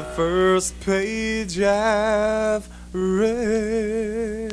first page I've read.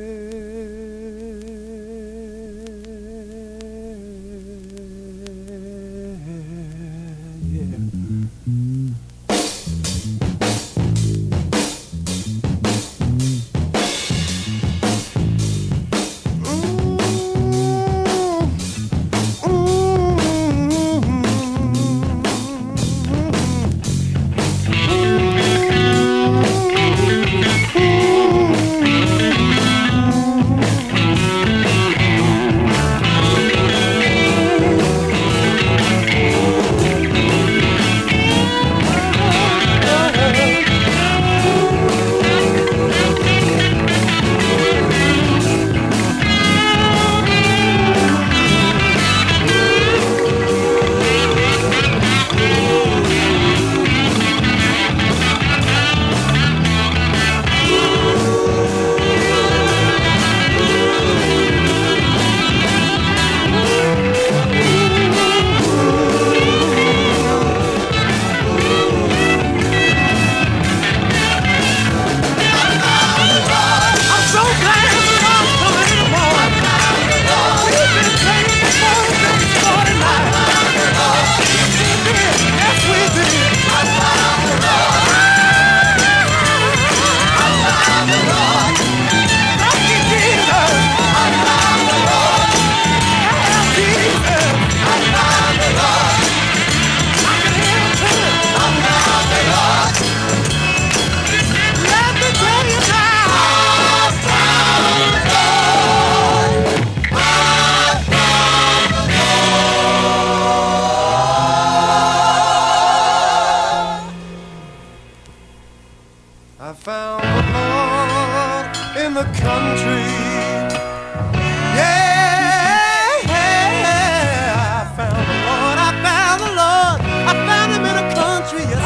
I found the Lord in the country. Yeah, I found the Lord. I found the Lord. I found him in the country. Yes,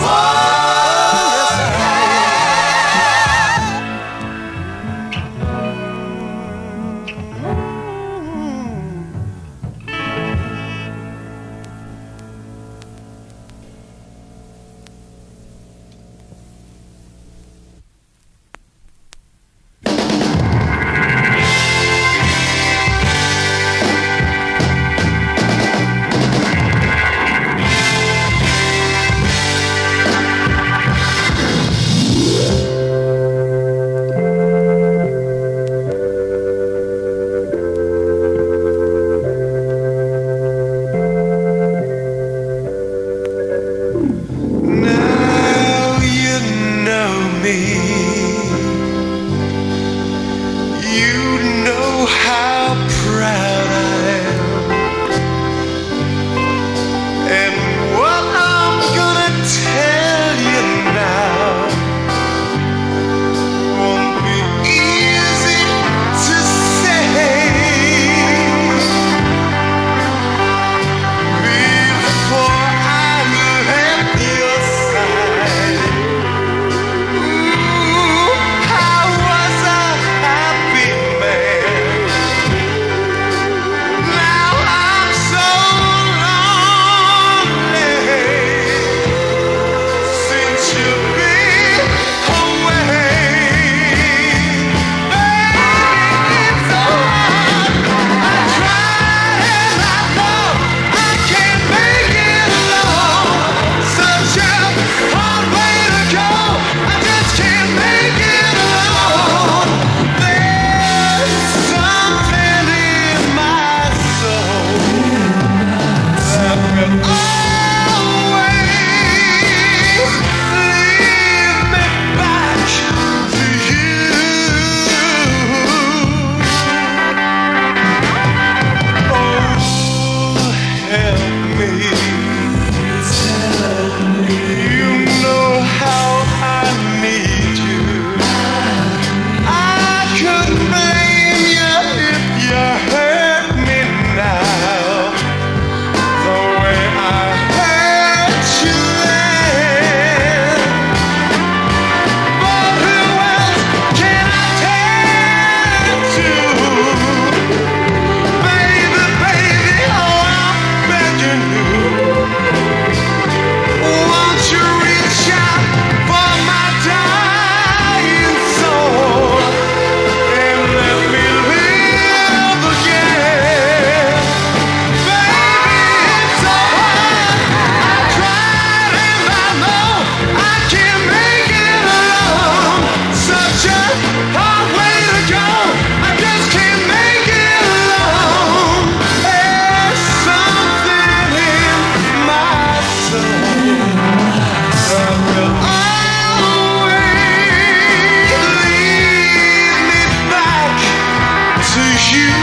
to you.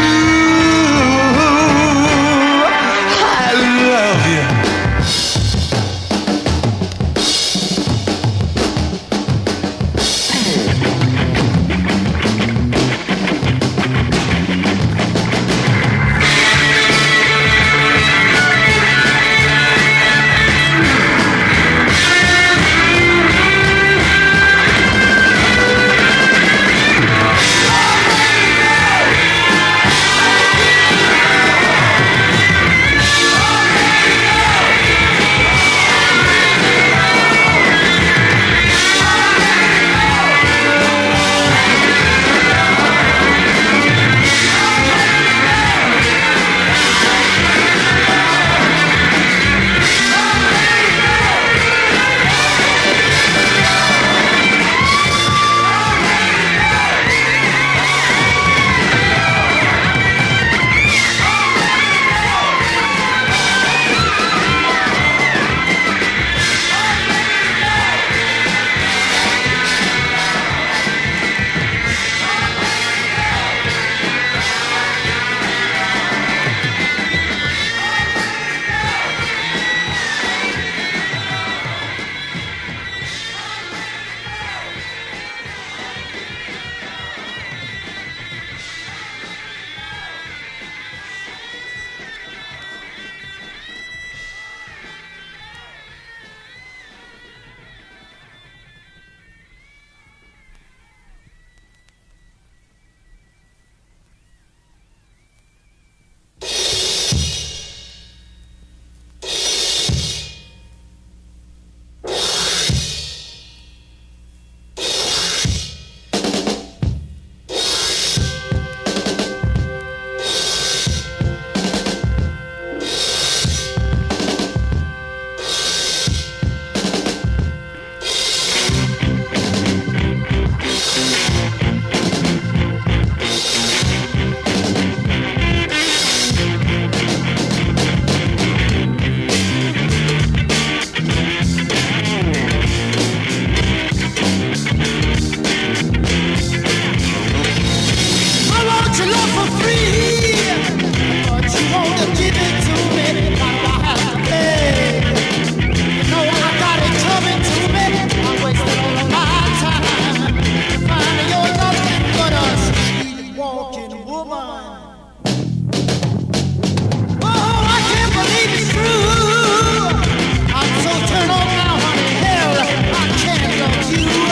I love you.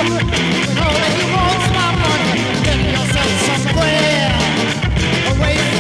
Away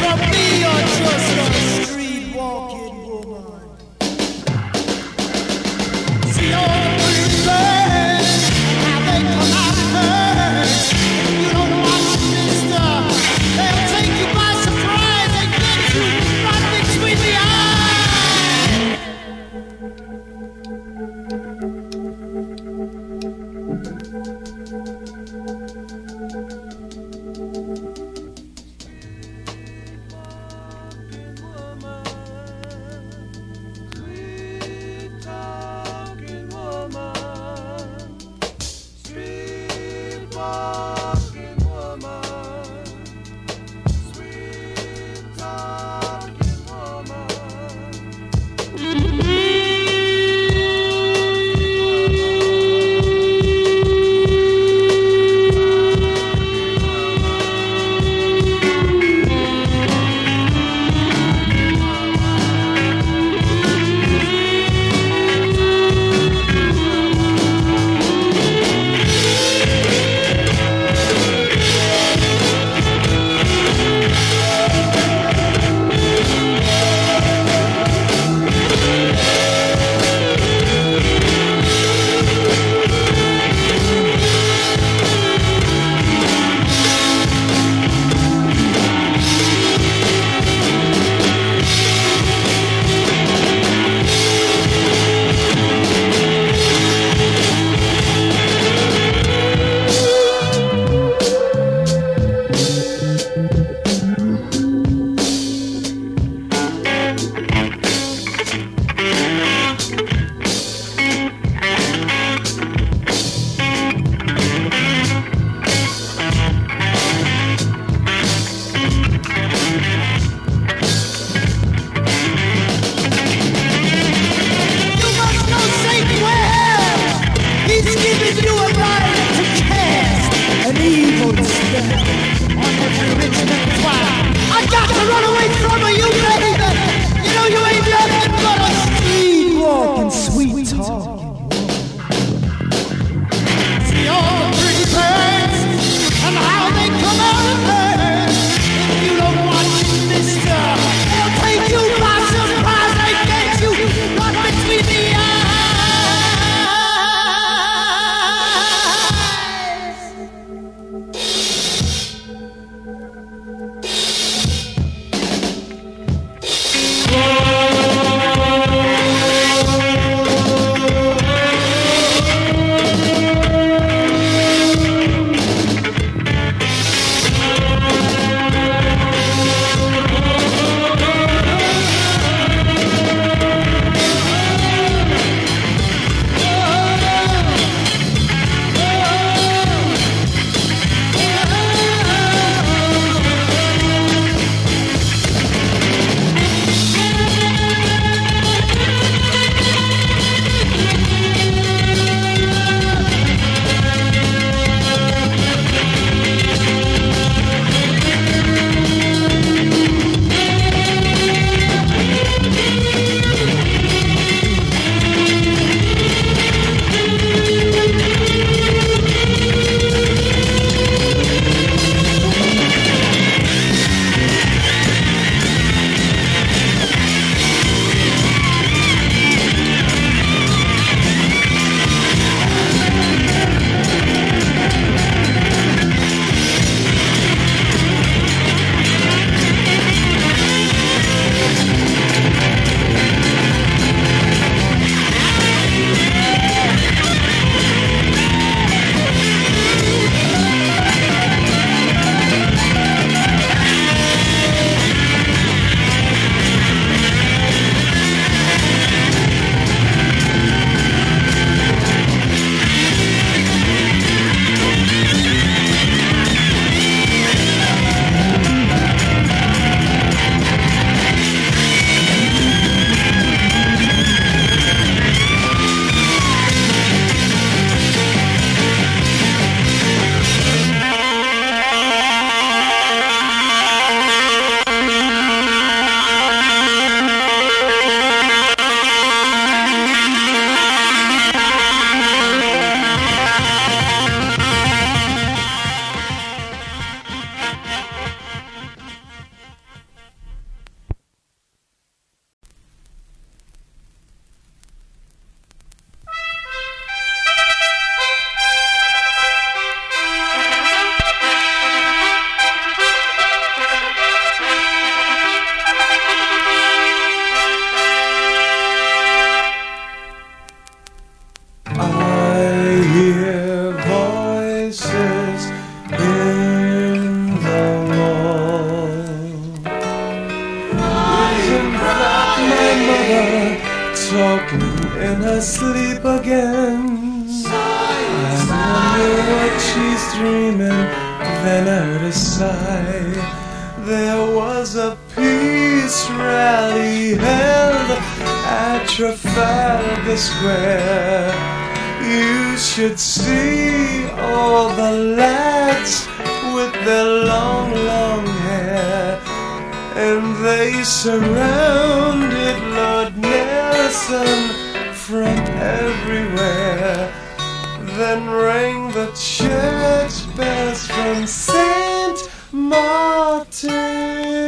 in her sleep again. I wonder what she's dreaming. Then I heard a sigh. There was a peace rally held at Trafalgar Square. You should see all the lads with their long, long hair, and they surrounded Lord Nelson from everywhere. Then rang the church bells from St. Martin.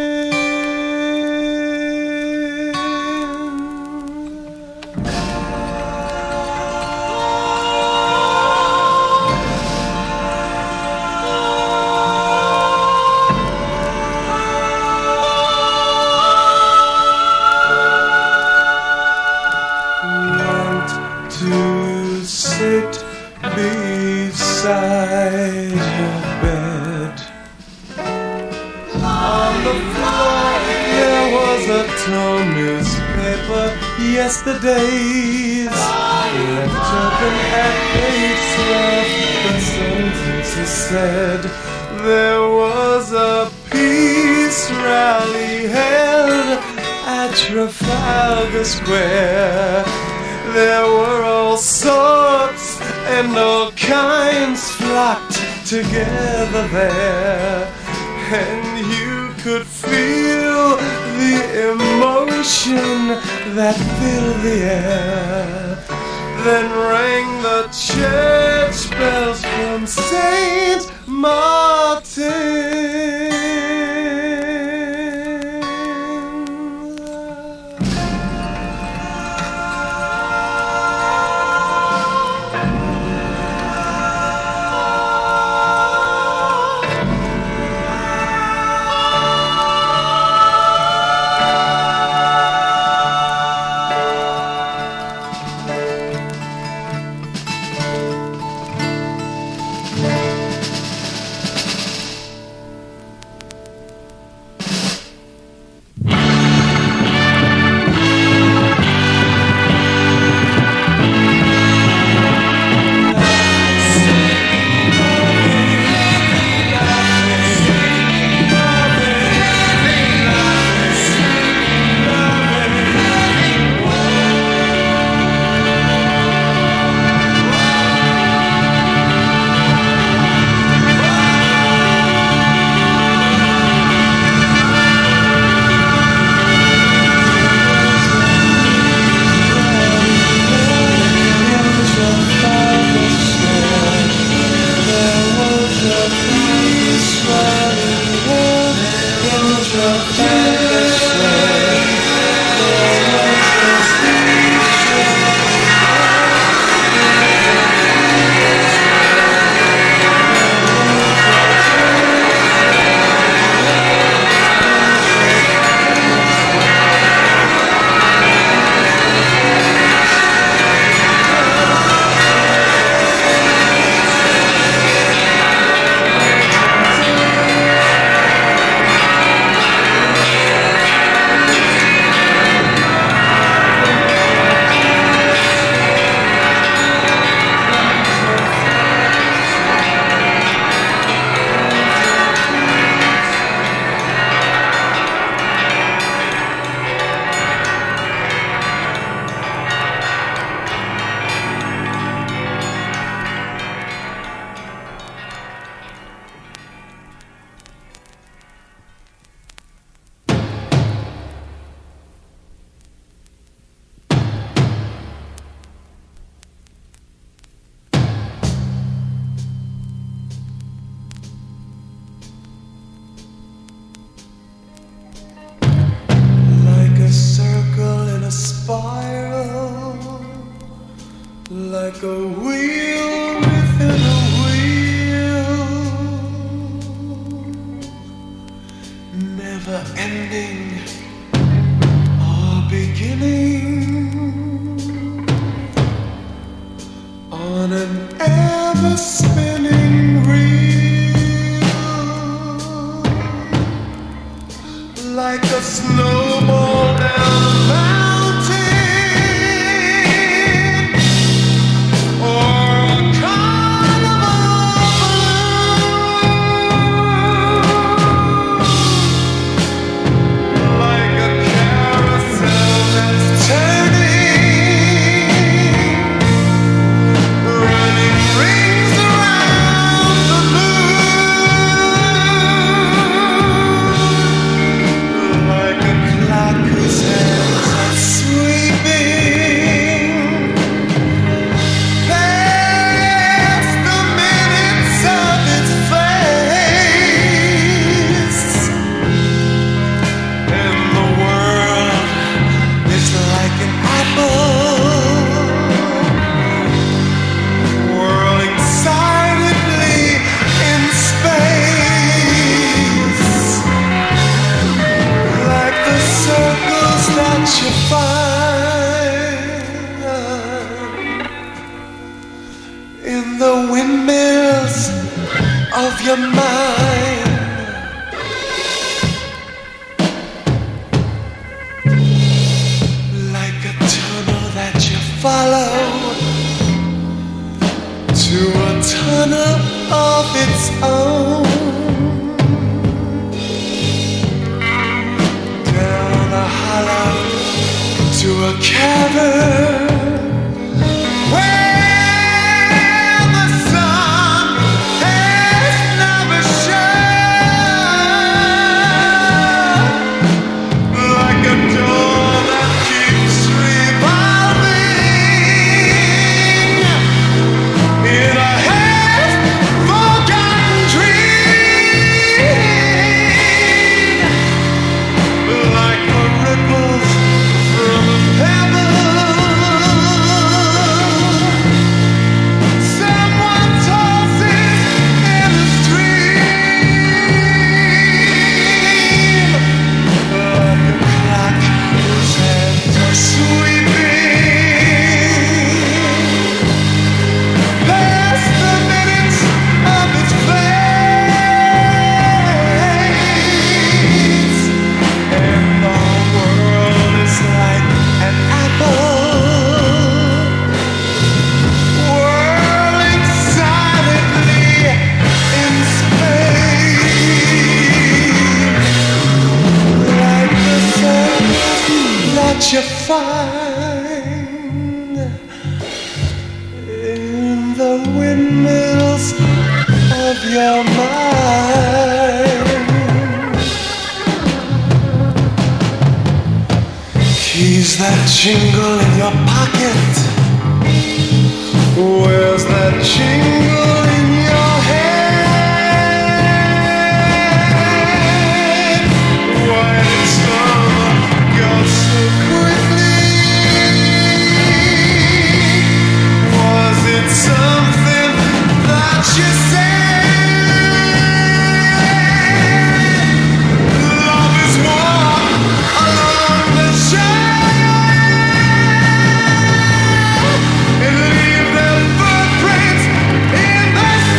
Went to sit beside your bed. On the floor there was a torn newspaper. Yesterday's left open at page 12. The sentences said there was a peace rally held at Trafalgar Square. There were all sorts and all kinds flocked together there, and you could feel the emotion that filled the air. Then rang the church bells from St. Martin. Like a wheel within a wheel, never ending or beginning, on an ever spinning reel, like a snowball down a mountain. your mind. Like a tunnel that you follow to a tunnel of its own. Down a hollow to a cavern where the sun has never shone. Like a door that keeps revolving in a half-forgotten dream. Like the ripples from a pebble, someone tosses in a stream. Like a clock whose hands are sweeping past the minutes of its face, and the world is like an apple whirling silently in space. Like the sun that you find in the windmills of your mind. Keys that jingle in your pocket. Where's that jingle in your head? Why did summer go so quickly? Was it something that you said? Love is warm along the shore and leave their footprints in the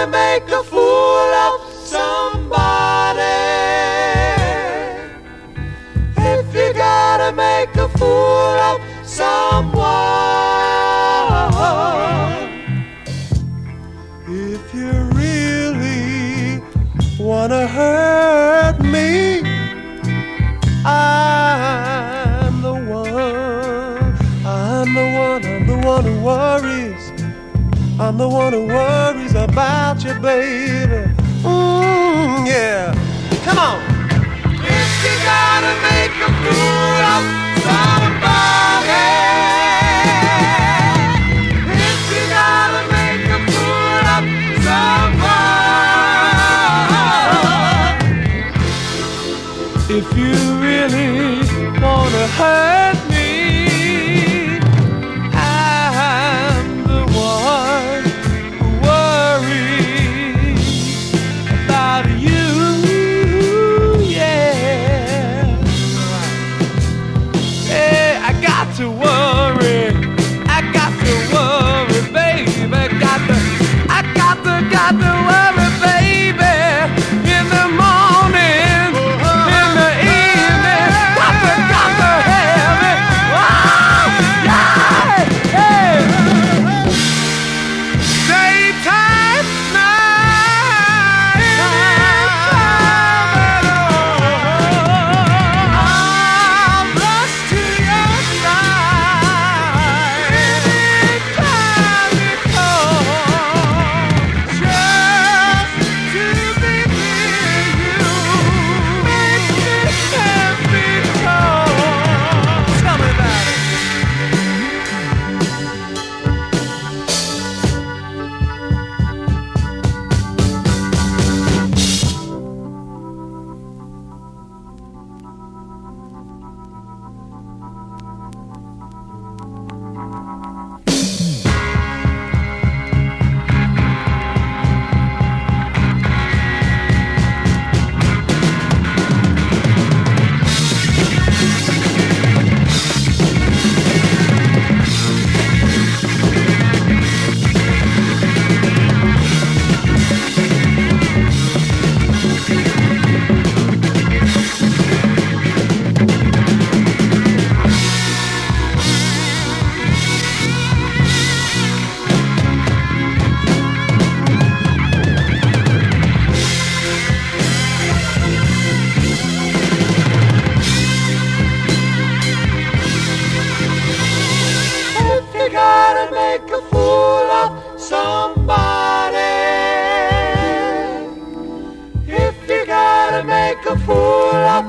gotta make a fool of somebody, if you gotta make a fool of someone, if you really wanna hurt me, I'm the one who worries. I'm the one who worries about you, baby. Yeah. Come on. If you gotta make a fool of somebody, if you gotta make a fool of someone, if you really wanna hurt me, I'm the one who worries about you, yeah. Hey, I got to worry, baby. Got to worry, baby. In the morning, in the evening, got to have it. Oh, yeah, hey. Daytime, night, I'll rush to your side anytime you call, just to be near you, make me happy. Tell me about it. If you gotta make a fool of somebody, if you gotta make a fool of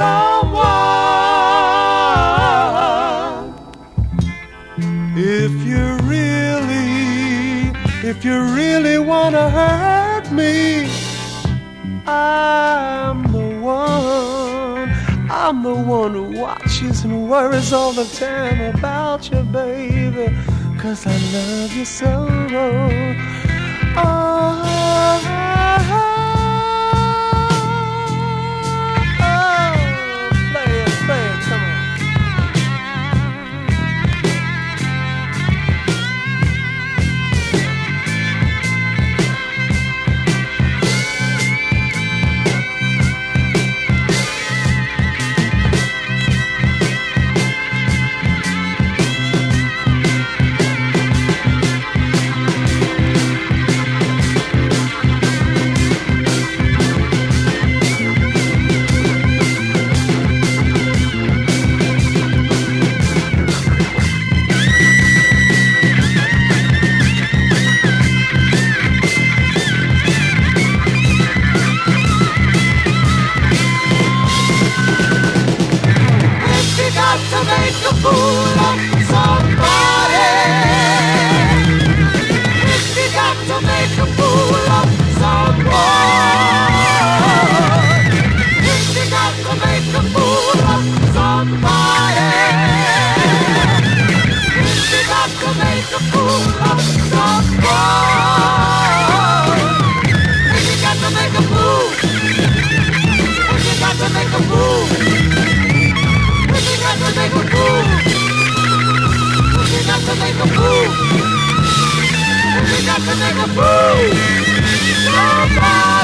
someone, if you really wanna hurt me, I'm the one who watches and worries all the time about you, baby, 'cause I love you so. Play it, come on. To make a fool of somebody, if you got to make a fool of someone, if you got to make a fool of somebody, if you got to make a fool of someone, if you got to make a fool, if you got to make a fool, if you got to make a fool, if you got to make a fool, if you got to make a fool. so far.